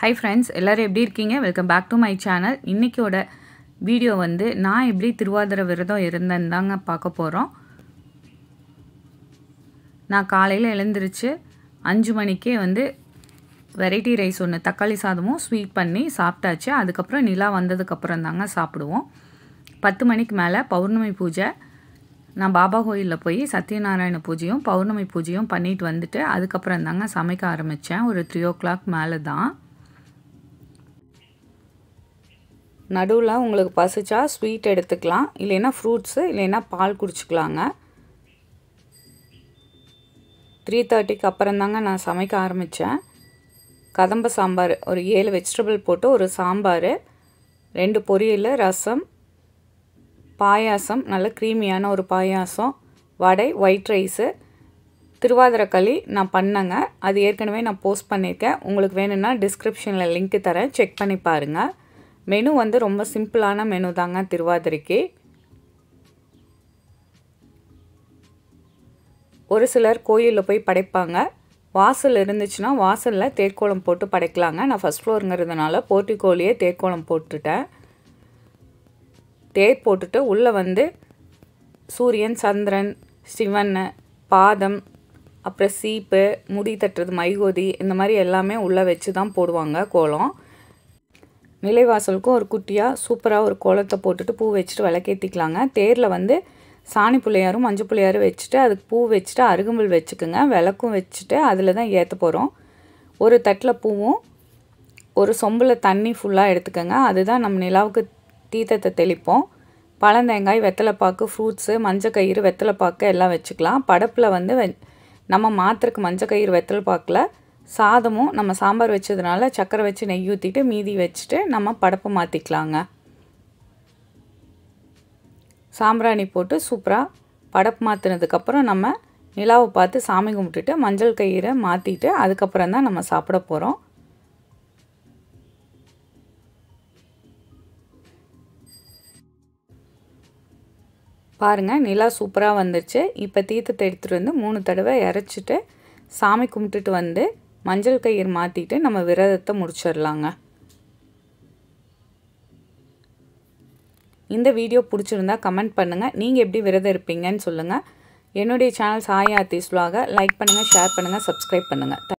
Hi friends, எல்லாரும் எப்படி இருக்கீங்க? Welcome back to my channel. இன்னைக்கோட வீடியோ வந்து நான் எப்படி திருவாதிரை விரதம் இருந்தேன்னு தாங்க பார்க்க போறோம். நான் காலையில எழுந்திருச்சு 5 மணிக்கே வந்து வெரைட்டி ரைஸ் ஒன்று தக்காளி சாதமும் ஸ்வீட் பண்ணி சாப்பிட்டாச்சு. அதுக்கப்புறம் நிலா வந்ததுக்கப்புறம் தாங்க சாப்பிடுவோம். 10 மணிக்கு மேலே பௌர்ணமி பூஜை. நான் பாபா கோயிலில் போய் சத்யநாராயண பூஜையும் பௌர்ணமி பூஜையும் பண்ணிட்டு வந்துட்டு அதுக்கப்புறம் தாங்க சமைக்க ஆரம்பித்தேன். ஒரு 3 o'clock மேலே தான். நடுவில் உங்களுக்கு பசிச்சா ஸ்வீட் எடுத்துக்கலாம், இல்லைன்னா ஃப்ரூட்ஸு, இல்லைன்னா பால் குடிச்சிக்கலாங்க. 3:30க்கு அப்புறம் தாங்க நான் சமைக்க ஆரம்பித்தேன். கதம்ப சாம்பார் ஒரு 7 வெஜிடபிள் போட்டு ஒரு சாம்பார், 2 பொரியல், ரசம், பாயாசம், நல்ல க்ரீமியான ஒரு பாயாசம், வடை, ஒயிட் ரைஸு, திருவாதிரை களி நான் பண்ணேங்க. அது ஏற்கனவே நான் போஸ்ட் பண்ணியிருக்கேன். உங்களுக்கு வேணும்னா டிஸ்கிரிப்ஷனில் லிங்க் தரேன், செக் பண்ணி பாருங்கள். மெனு வந்து ரொம்ப சிம்பிளான மெனு தாங்க திருவாதிரைக்கு. ஒரு சிலர் கோயிலில் போய் படைப்பாங்க. வாசல் இருந்துச்சுன்னா வாசலில் தேர்க்கோளம் போட்டு படைக்கலாங்க. நான் ஃபஸ்ட் ஃப்ளோருங்கிறதுனால போர்ட்டிகோலையே தேர்க்கோளம் போட்டுட்டேன். தேர் போட்டுட்டு உள்ளே வந்து சூரியன், சந்திரன், சிவன், பாதம், அப்புறம் சீப்பு, முடி தட்டுறது, மைகோதி, இந்த மாதிரி எல்லாமே உள்ளே வச்சு தான் போடுவாங்க கோலம். நிலைவாசலுக்கும் ஒரு குட்டியாக சூப்பராக ஒரு கோலத்தை போட்டுட்டு பூ வச்சுட்டு விளக்கேற்றிக்கலாங்க. தேரில் வந்து சாணி பிள்ளையாரும் மஞ்சள் பிள்ளையாரும் வச்சுட்டு அதுக்கு பூ வச்சுட்டு அருகம்புல் வச்சுக்குங்க. விளக்கும் வச்சுட்டு அதில் தான் ஏற்ற போகிறோம். ஒரு தட்டில் பூவும் ஒரு சொம்பில் தண்ணி ஃபுல்லாக எடுத்துக்கோங்க. அதுதான் நம்ம நிலாவுக்கு தீர்த்தத்தை தெளிப்போம். பழந்தேங்காய், வெத்தலைப்பாக்கு, ஃப்ரூட்ஸு, மஞ்சள் கயிறு, வெத்தலைப்பாக்கு எல்லாம் வச்சுக்கலாம். படப்பில் வந்து நம்ம மாத்திரக்கு மஞ்சள் கயிறு வெத்தலைப்பாக்கில் சாதமும் நம்ம சாம்பார் வச்சதுனால சக்கரை வச்சு நெய் ஊற்றிட்டு மீதி வச்சுட்டு நம்ம படப்பை மாற்றிக்கலாங்க. சாம்பிராணி போட்டு சூப்பராக படப்பு மாற்றினதுக்கப்புறம் நம்ம நிலாவை பார்த்து சாமி கும்பிட்டுட்டு மஞ்சள் கயிறை மாற்றிட்டு அதுக்கப்புறம் தான் நம்ம சாப்பிட போகிறோம். பாருங்கள், நிலா சூப்பராக வந்துருச்சு. இப்போ தீர்த்தத்தை எடுத்துகிட்டு வந்து 3 தடவை இறைச்சிட்டு சாமி கும்பிட்டுட்டு வந்து மஞ்சள் கயிறு மாற்றிட்டு நம்ம விரதத்தை முடிச்சிடலாங்க. இந்த வீடியோ பிடிச்சிருந்தா கமெண்ட் பண்ணுங்கள். நீங்கள் எப்படி விரதம் இருப்பீங்கன்னு சொல்லுங்கள். என்னுடைய channel Sai Aarthi's vlog like பண்ணுங்கள், ஷேர் பண்ணுங்கள், சப்ஸ்கிரைப் பண்ணுங்கள்.